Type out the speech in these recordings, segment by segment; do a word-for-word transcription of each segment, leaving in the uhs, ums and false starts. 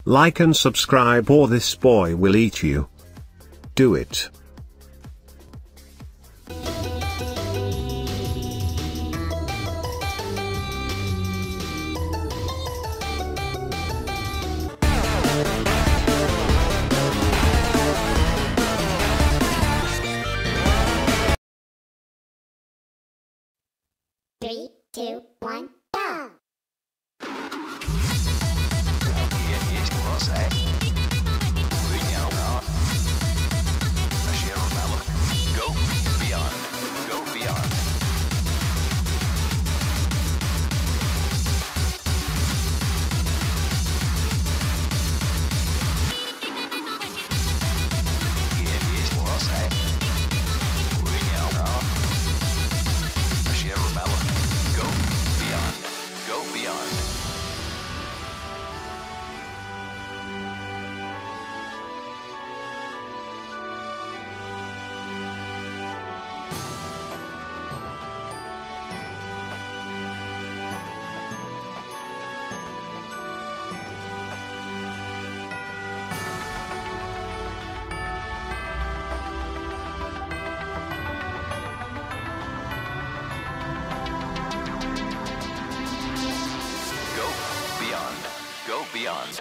Like and subscribe or this boy will eat you. Do it. Three, two, one, go! Go beyond.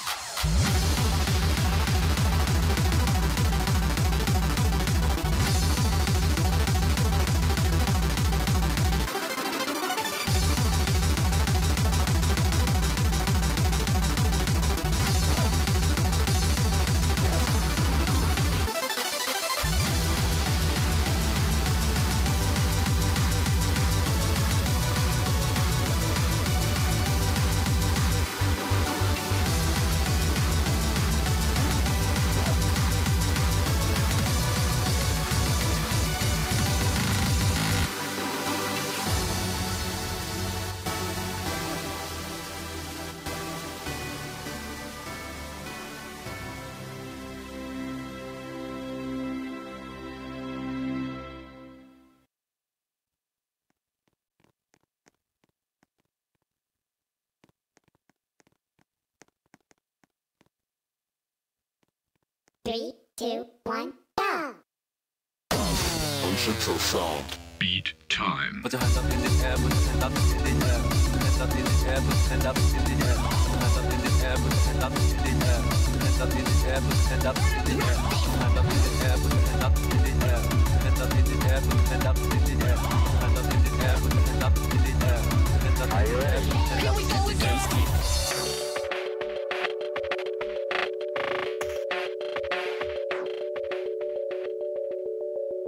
Three, two, one, go! Central Sound. Beat time. Put your hands up in the air, put your hands up in the air. Hands up in the air, put your hands up in the air. Hands up in the air, put your hands up in the air. Hands up in the air, put your hands up in the air. Hands up in the air, put your hands up in the air. Hands up in the air, put your hands up in the air. Hands up in the air, put your hands up in the air. Hands up in the air, put your hands up in the air.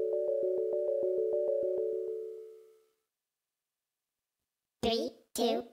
Three, two,